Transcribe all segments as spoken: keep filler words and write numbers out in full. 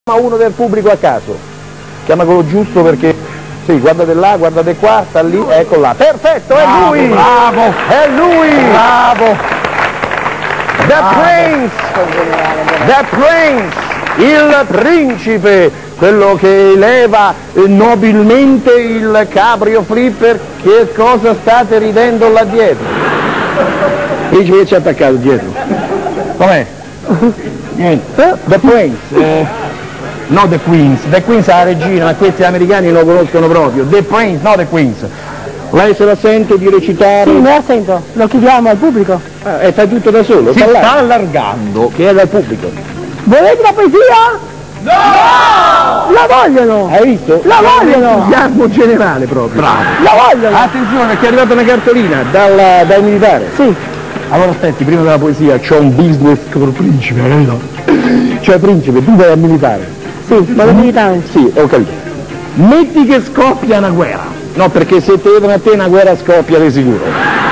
uno del pubblico a caso, chiama quello giusto perché sì, guardate là, guardate qua, sta lì, ecco là, perfetto, è bravo, lui, bravo, è lui, bravo, The bravo. Prince, The Prince, il principe, quello che eleva nobilmente il cabrio flipper. Che cosa state ridendo là dietro? Principe che ci ha attaccato dietro? Com'è? Niente. The Prince. Eh. No, The Queens, The Queens è la regina, ma questi americani lo conoscono proprio. The Prince, no The Queens. Lei se la sente di recitare? Sì, me la sento, lo chiediamo al pubblico. Ah, e fai tutto da solo? Si sta, sta allargando. Chiede al pubblico. Volete la poesia? No! La vogliono! Hai visto? La vogliono! Entusiasmo generale proprio. Bravo. La vogliono! Attenzione perché è arrivata una cartolina dal, dal militare. Sì. Allora aspetti, prima della poesia c'ho un business col principe, capito? Cioè principe, tu vai al militare. Sì, vado militare. Sì, ho capito. Metti che scoppia una guerra. No, perché se te vedono a te una guerra scoppia di sicuro.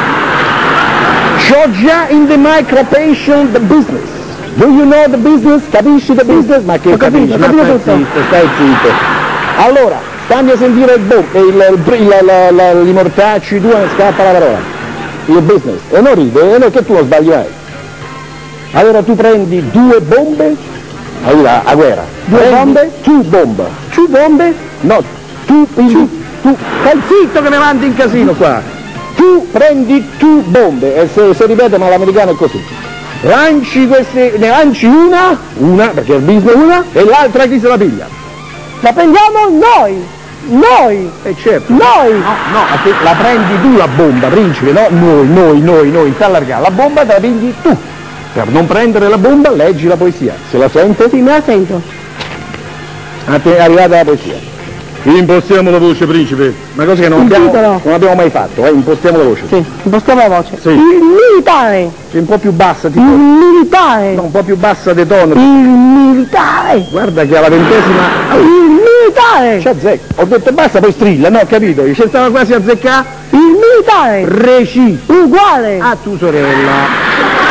C'ho già in the micropation the business. Do you know the business? Capisci the business? Ma che Ho capito, capisci? ho Ma capito stai tutto. zitto, stai zitto. Allora, stammi a sentire il bom, il, il, il, il, i mortacci, tu ne scappa la parola. Il business. E non ride, e non che tu lo sbaglierai. Allora tu prendi due bombe. Allora, a guerra. Due Prendi bombe? Two bombe. Two bombe? No, tu prendi, tu, stai zitto che mi mandi in casino qua. Tu prendi two bombe, e se, se ripete ma l'americano è così. Lanci queste, ne lanci una, una, perché è il business una, e l'altra chi se la piglia? La prendiamo noi! Noi! E certo. Noi! No, no, a te la prendi tu la bomba, principe, no? Noi, noi, noi, noi, sta allargata. La bomba te la pigli tu. Per non prendere la bomba leggi la poesia. Se la sente? Sì, me la sento. A te è arrivata la poesia. Impostiamo la voce, principe. Una cosa che non, Il abbiamo, titolo. non abbiamo mai fatto, eh? Impostiamo la voce. Sì, impostiamo la voce. Sì. Il militare! Sei un po' più bassa, tipo. Il militare! No, un po' più bassa di tono. Il militare! Guarda che alla ventesima. Il militare! Ci azzecca. Ho detto basta, poi strilla, no, ho capito. Ci stava quasi a zeccare. Il militare! Reci. Uguale! A tu sorella.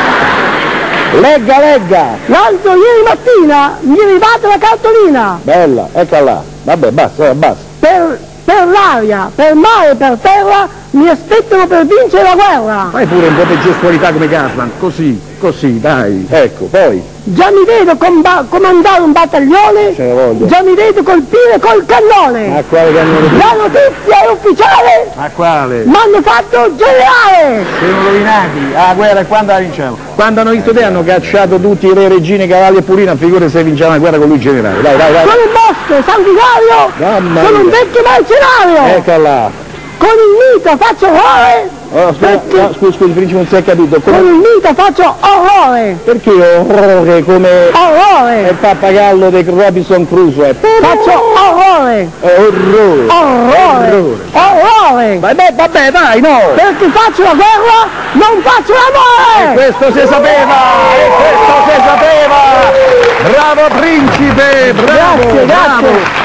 Legga, legga. L'altro ieri mattina mi è arrivata la cartolina! Bella, eccola là. Vabbè, basta, basta. Per, per l'aria, per mare, per terra, mi aspettano per vincere la guerra! Fai pure un po' di gestualità come Gasman. Così, così, dai. Ecco, poi. Già mi vedo comba- comandare un battaglione, Ce ne voglio. già mi vedo colpire col cannone! A quale cannone? La notizia è ufficiale! A quale? Mi hanno fatto generale! Siamo rovinati. Ah, guerra, e quando la vinciamo? Quando hanno visto te hanno cacciato tutti i re, regine, cavalli e pulina, figurati se vinciamo la guerra con lui generale. Dai, dai, dai. Sono un bosco sanguinario! Mamma Sono un mia. vecchio mercenario! Eccola. Con il mito faccio orrore! Oh, scusa, no, scusa, scusa, il principe non si è capito. Con Come... il mito faccio orrore! Perché orrore come il Orrore! pappagallo di Robinson Crusoe? Faccio orrore! Orrore. Orrore! Orrore! Vabbè, vabbè, dai, no! Perché faccio la guerra, non faccio l'amore! Questo si sapeva! E questo si sapeva! Bravo principe! Bravo! Grazie, bravo. grazie.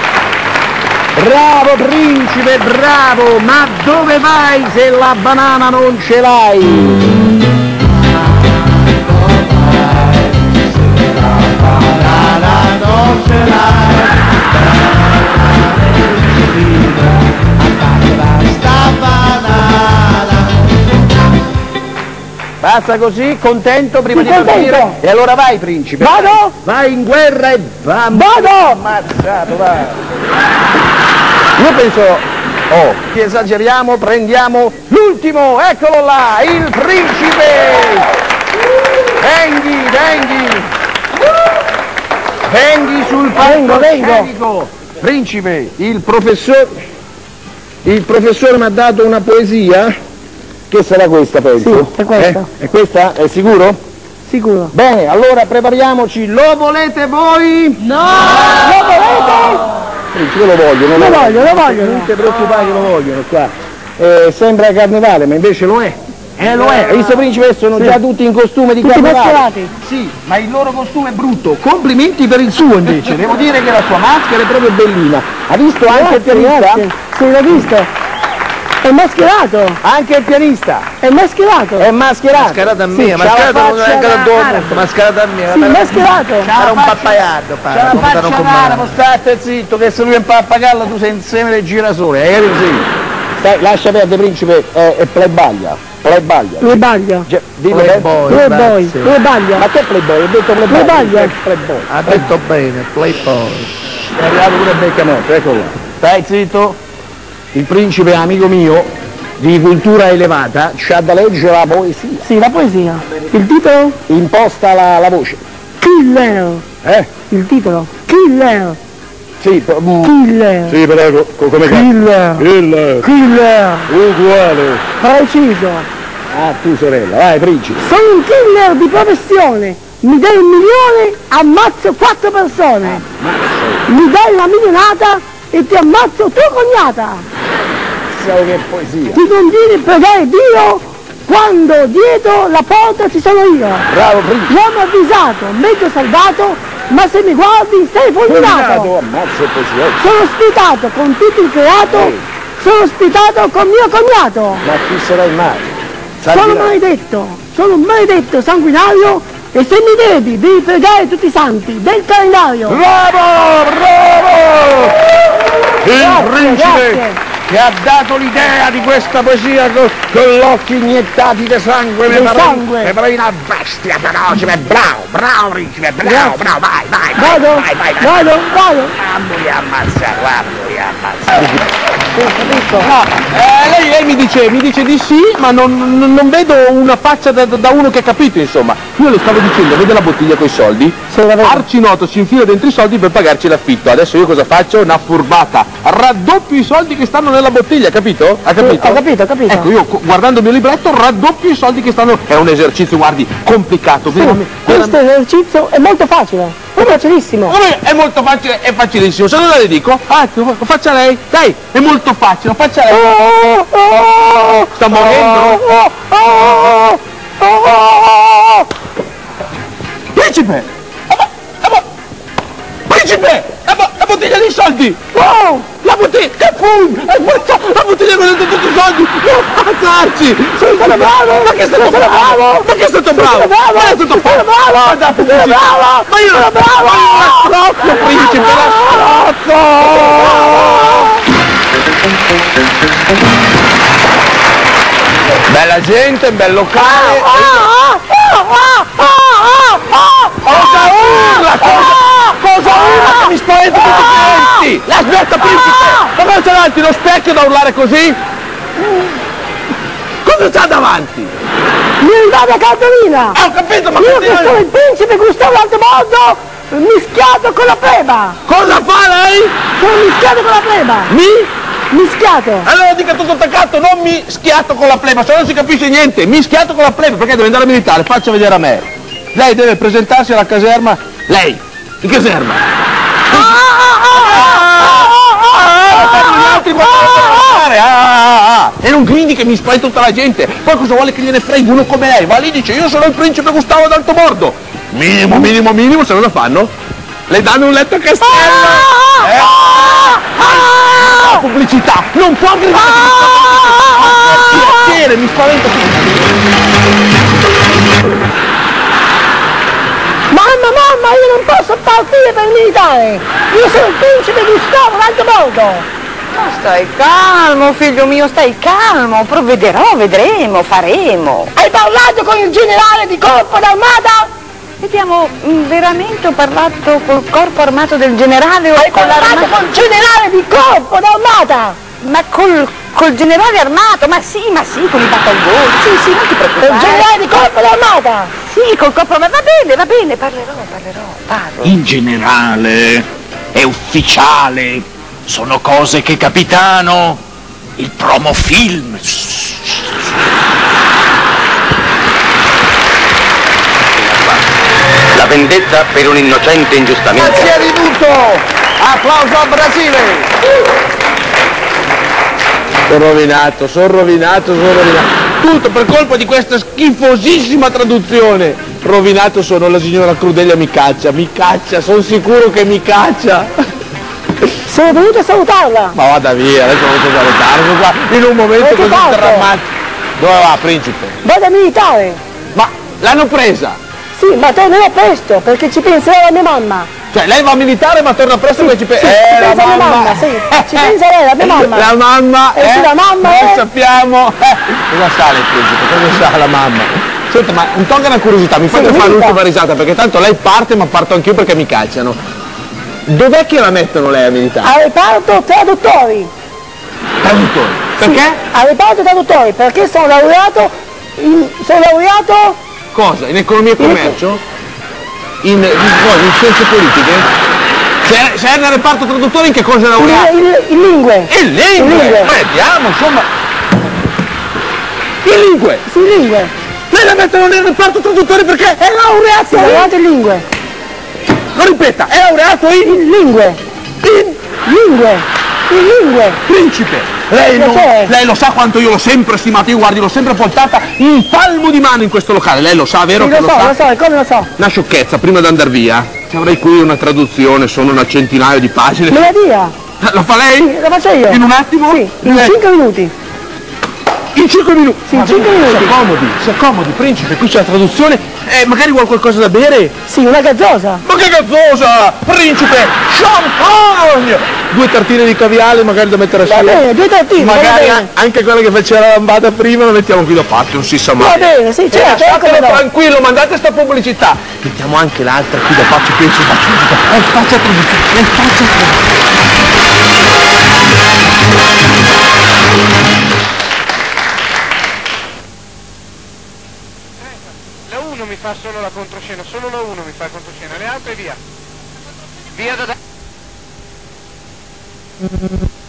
Bravo principe, bravo! Ma dove vai se la banana non ce l'hai? Basta così, contento prima Sì, di partire? contento. E allora vai principe! Vado? Vai in guerra e va! Vado! Ammazzato, va! Io penso, oh, che esageriamo, prendiamo l'ultimo, eccolo là, il principe! Venghi, venghi! Venghi sul Vengo, vengo. palcoscenico! Principe, il professor, il professore mi ha dato una poesia, che sarà questa penso? Sì, è questa. Eh? È questa? È sicuro? Sicuro. Bene, allora prepariamoci, lo volete voi? No! Lo volete? Principe lo voglio, non Lo lo voglio, lo voglio. Non ti preoccupare che lo vogliono qua. Eh, sembra carnevale, ma invece lo è. Eh lo è, hai visto principe? Sono Sì. già tutti in costume di Tutti carnevale. mascherati. Sì, ma il loro costume è brutto. Complimenti per il suo invece. Devo dire che la sua maschera è proprio bellina. Ha visto anche il Grazie, pianista? grazie. Sì, l'ho visto. È mascherato. Anche il pianista. È mascherato. È mascherato. Mascherata a Sì, mia, c'ha mascherata la non è faccia anche da da dopo, arabo. mascherata a mia. Sì, mascherato. Era un pappaiardo, C'è la faccia non d'arabo, state zitto, che se lui impara a pagarla tu sei insieme dei girasoli, hai capito? Sì. Stai, lascia perdere, principe, è, è playbaglia. Playbaglia. Lui baglia. Cioè, dillo Playboy. Lui boy. grazie. Lui baglia. Ma che playboy? Ho detto playboy. Playbaglia. Playboy. Ha detto bene, playboy. È arrivato pure Beccamotto, eccolo là. Stai zitto. Il principe, amico mio, di cultura elevata, c'ha da leggere la poesia. Sì, la poesia. Il titolo? Imposta la, la voce. Killer. Eh? Il titolo? Killer. Sì, mm, Killer. sì, prego, co- come cazzo? Killer. Il Killer. uguale. Preciso. Ah, tu sorella, vai principe. Sono un killer di professione. Mi dai un milione, ammazzo quattro persone. Mi dai la milionata e ti ammazzo tua cognata. Pensavo che poesia. Ti conviene pregare Dio quando dietro la porta ci sono io. Bravo principe. Uomo avvisato, mezzo salvato, ma se mi guardi sei fulminato. Fulminato, ammazza poesia. Sono ospitato con tutto il creato, Ehi. sono ospitato con mio cognato. Ma chi sarai mai? Sono Sanguinario. maledetto, sono un maledetto sanguinario e se mi vedi devi pregare tutti i santi del calendario. Bravo, bravo! Il Grazie, principe grazie. che ha dato l'idea di questa poesia con, con gli occhi iniettati di sangue. Di mi pare- sangue. Mi pare una bestia feroce, ma bravo, bravo principe, bravo, Grazie. bravo, vai, vai, vai, Vado, vai, vai, vai. vado, vado. Guardo li ammazza, guardo li ammazza. Ah, eh, lei, lei mi dice, mi dice di sì, ma non, non- non vedo una faccia da, da uno che ha capito, insomma. Io le stavo dicendo, vede la bottiglia con i soldi? Sì, la vedo. Arcinoto si infila dentro i soldi per pagarci l'affitto. Adesso io cosa faccio? Una furbata. Raddoppio i soldi che stanno nella bottiglia, capito? Ha capito? ho capito, ho capito. Ecco, io gu- guardando il mio libretto raddoppio i soldi che stanno. È un esercizio, guardi, complicato. Sì, veramente- questo esercizio è molto facile, è facilissimo. Come è molto facile, è facilissimo. Se non la le dico, ah, lo faccia lei. Dai, è molto facile, lo faccia lei. Oh, oh, Sta morendo? oh, oh, oh, oh. Principe! La bo- la bo- Principe! La, bo- la bottiglia dei soldi! Oh, La bottiglia! Che fu! La bottiglia con dentro tutti i soldi! Non ammazzarci! sono stato bravo, Ma che è stato sono bravo? Ma che è stato bravo? sono bravo, Ma è stato sono bravo! bravo, Ma da sono bravo, Ma io sono bravo! Ma io la strozzo, principe! La strozzo! Bella gente, bel locale! Cosa urla? Cosa, cosa urla che mi spaventa tutti i clienti? La smetta, principe! Ma cosa c'è davanti? Lo specchio da urlare così? Cosa c'ha davanti? Mi dà la cartolina! Ah, ho capito, ma Io che che sono il principe Gustavo Altemondo, mischiato con la pleba! cosa fa lei? Sono mischiato con la pleba! Mi? Mischiato! Allora dica tutto attaccato, non mi schiato con la pleba, se no non si capisce niente. Mi schiato con la pleba, perché deve andare a militare, faccia vedere a me. Lei deve presentarsi alla caserma. Lei, in caserma. Gli altri guardano. Ah, ah, ah. E non gridi che mi spaventa tutta la gente. Poi cosa vuole che gliene freghi uno come lei? Va lì e dice io sono il principe Gustavo d'Altobordo. Minimo, minimo, minimo, se non lo fanno, le danno un letto a castello. Eh? La pubblicità, non può gridare che mi spaventa. Piacere, mi spaventa Mamma, mamma, io non posso partire per militare! Io sono il principe Gustavo d'Altemondo! Ma stai calmo, figlio mio, stai calmo, provvederò, vedremo, faremo. Hai parlato con il generale di corpo d'armata? Vediamo, mh, veramente ho parlato col corpo armato del generale o Hai con parlato l'armato? con il generale di corpo d'armata? Ma col, col generale armato, ma sì, ma sì, con i battaglioni, sì, sì, non ti Il preoccupare. generale di corpo d'armata? Sì, col corpo armato, va bene, va bene, parlerò, parlerò, parlo. In generale, è ufficiale, sono cose che capitano, il promofilm. La vendetta per un innocente ingiustamente. Grazie di tutto! Applauso al Brasile! Sono rovinato, sono rovinato, sono rovinato. Tutto per colpa di questa schifosissima traduzione. Rovinato sono, la signora Crudelia mi caccia, mi caccia, sono sicuro che mi caccia. Sono venuto a salutarla. Ma vada via, adesso non so salutarlo qua, in un momento Avete così fatto? drammatico. Dove va, principe? Vado a militare. Ma l'hanno presa? Sì, ma tornerò presto, perché ci penserà la mia mamma. Cioè, lei va a militare ma torna presto perché ci pensa. Sì, eh, ci la pensa mamma. mia mamma, sì. Ci pensa lei, la mia mamma. La mamma, Eh, sì, la mamma, noi eh. sappiamo. Eh, cosa sa lei, principe? Cosa sa la mamma? Senta, ma un tolga una curiosità, mi fate Sì, fare mi dica. l'ultima risata, perché tanto lei parte ma parto anch'io perché mi cacciano. Dov'è che la mettono lei a militare? Al reparto traduttori. Traduttori. Perché? Sì, al reparto traduttori, perché sono laureato in, sono laureato Cosa? In economia e commercio? In, in, cosa? In scienze politiche? Se, se è nel reparto traduttori in che cosa è laureato? in, in, in lingue. In lingue! In lingue. Ma vediamo, insomma. In lingue! Sì, in lingue. Lei la mettono nel reparto traduttori perché è Sì, laureato in... laureato in lingue. Lo ripeta, è laureato in... In lingue. in... Lingue. In lingue. Principe! Lei, non, Perché? lei lo sa quanto io l'ho sempre stimato, io guardi, l'ho sempre portata in palmo di mano in questo locale. Lei lo sa, vero Sì, che lo lo so, sa? lo so, e come lo so? Una sciocchezza, prima di andare via. Ci avrei qui una traduzione, sono una centinaio di pagine. Me la dia. La fa lei? Sì, la faccio io. In un attimo? Sì, in Lei- cinque minuti. In cinque minuti? Sì, in cinque minuti. Si accomodi, si accomodi, principe, qui c'è la traduzione. Eh, magari vuole qualcosa da bere? Sì, una gazzosa. Ma che gazzosa! Principe! Champagne! Due tartine di caviale magari da mettere Va assieme. bene, due tartine, va Magari bene. anche quella che faceva la lambada prima la mettiamo qui da parte, non si sa mai. Va bene, sì, Eh, certo, lasciatelo come no. tranquillo, mandate sta pubblicità. Mettiamo anche l'altra qui da faccia, penso, faccia, eh, faccia traduzione, eh, faccia traduzione. La uno mi fa solo la controscena, solo la uno mi fa il controscena, le altre via. Via da...